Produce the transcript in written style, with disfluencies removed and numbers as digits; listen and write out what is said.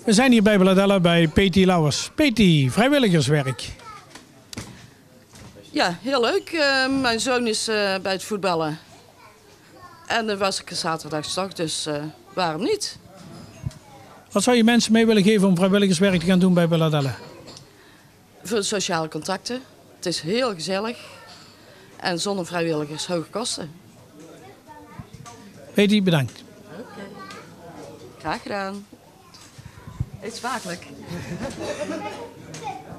We zijn hier bij Bladella bij Peti Lauwers. Peti, vrijwilligerswerk. Ja, heel leuk. Mijn zoon is bij het voetballen. En dan was ik er zaterdagsdag, dus waarom niet? Wat zou je mensen mee willen geven om vrijwilligerswerk te gaan doen bij Bladella? Voor de sociale contacten. Het is heel gezellig. En zonder vrijwilligers hoge kosten. Peti, bedankt. Oké. Graag gedaan. Eet smakelijk.